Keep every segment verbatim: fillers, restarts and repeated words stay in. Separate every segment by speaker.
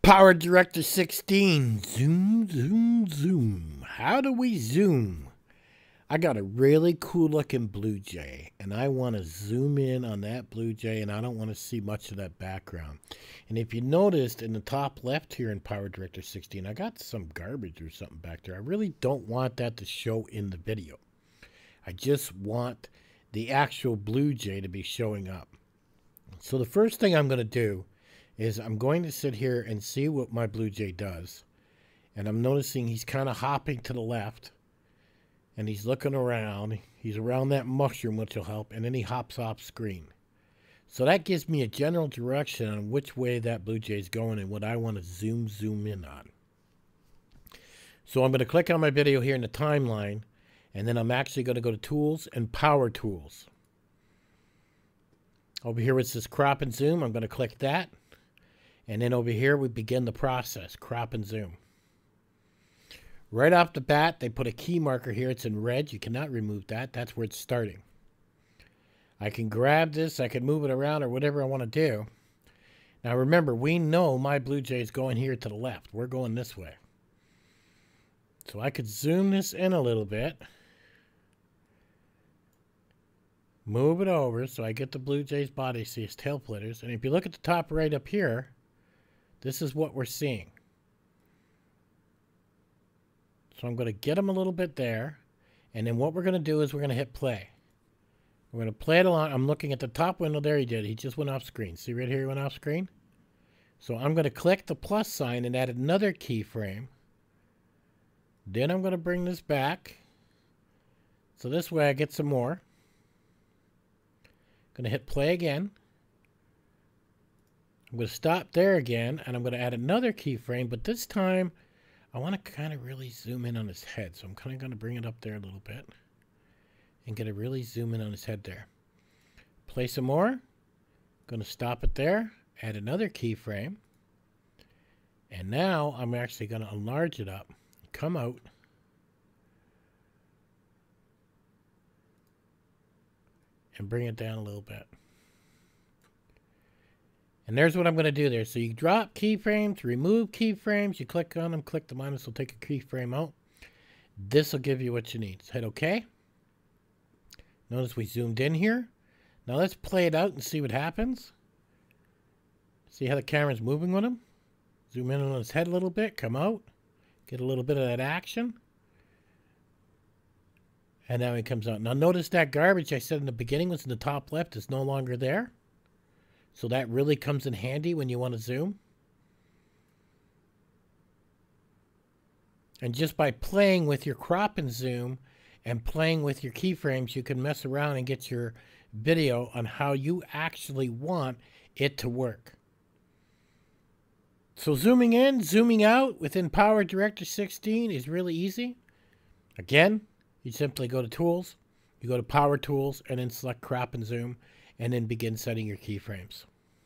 Speaker 1: PowerDirector sixteen. Zoom, zoom, zoom. How do we zoom? I got a really cool looking Blue Jay, and I want to zoom in on that Blue Jay, and I don't want to see much of that background. And if you noticed in the top left here in PowerDirector sixteen, I got some garbage or something back there. I really don't want that to show in the video. I just want the actual Blue Jay to be showing up. So the first thing I'm going to do is I'm going to sit here and see what my Blue Jay does. And I'm noticing he's kind of hopping to the left. And he's looking around. He's around that mushroom, which will help. And then he hops off screen. So that gives me a general direction on which way that Blue Jay is going and what I want to zoom, zoom in on. So I'm going to click on my video here in the timeline. And then I'm actually going to go to Tools and Power Tools. Over here it says Crop and Zoom. I'm going to click that. And then over here we begin the process, crop and zoom. Right off the bat, they put a key marker here. It's in red. You cannot remove that. That's where it's starting. I can grab this. I can move it around or whatever I want to do. Now remember, we know my Blue Jay is going here to the left. We're going this way. So I could zoom this in a little bit. Move it over so I get the Blue Jay's body, see his tail flitters. And if you look at the top right up here, this is what we're seeing. So I'm going to get him a little bit there. And then what we're going to do is we're going to hit play. We're going to play it along. I'm looking at the top window. There he did. He just went off screen. See right here he went off screen? So I'm going to click the plus sign and add another keyframe. Then I'm going to bring this back. So this way I get some more. Going to hit play again. I'm going to stop there again, and I'm going to add another keyframe, but this time I want to kind of really zoom in on his head. So I'm kind of going to bring it up there a little bit and get a really zoom in on his head there. Play some more. Going to stop it there, add another keyframe, and now I'm actually going to enlarge it up, come out, and bring it down a little bit. And there's what I'm going to do there. So you drop keyframes, remove keyframes. You click on them, click the minus will take a keyframe out. This will give you what you need. So hit OK. Notice we zoomed in here. Now let's play it out and see what happens. See how the camera's moving with him? Zoom in on his head a little bit, come out. Get a little bit of that action. And now he comes out. Now notice that garbage I said in the beginning was in the top left is no longer there. So that really comes in handy when you want to zoom. And just by playing with your crop and zoom and playing with your keyframes, you can mess around and get your video on how you actually want it to work. So zooming in, zooming out within PowerDirector sixteen is really easy. Again, you simply go to Tools, you go to Power Tools, and then select Crop and Zoom, and then begin setting your keyframes.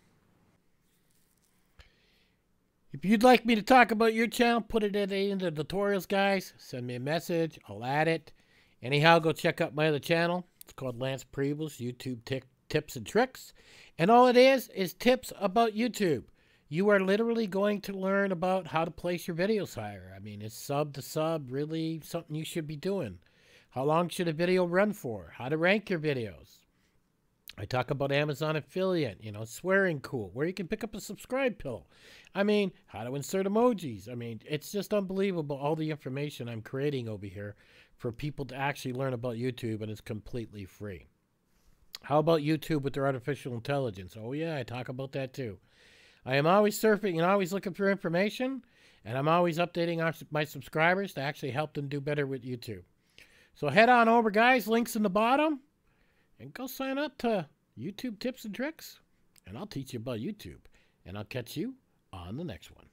Speaker 1: If you'd like me to talk about your channel, put it at the end of the tutorials, guys. Send me a message. I'll add it. Anyhow, go check out my other channel. It's called Lance Prebles, YouTube Tips and Tricks. And all it is is tips about YouTube. You are literally going to learn about how to place your videos higher. I mean, is sub to sub really something you should be doing? How long should a video run for? How to rank your videos. I talk about Amazon affiliate, you know, swearing cool, where you can pick up a subscribe pill. I mean, how to insert emojis. I mean, it's just unbelievable all the information I'm creating over here for people to actually learn about YouTube, and it's completely free. How about YouTube with their artificial intelligence? Oh yeah, I talk about that too. I am always surfing and always looking for information, and I'm always updating our, my subscribers to actually help them do better with YouTube. So head on over, guys. Links in the bottom. And go sign up to YouTube Tips and Tricks. And I'll teach you about YouTube. And I'll catch you on the next one.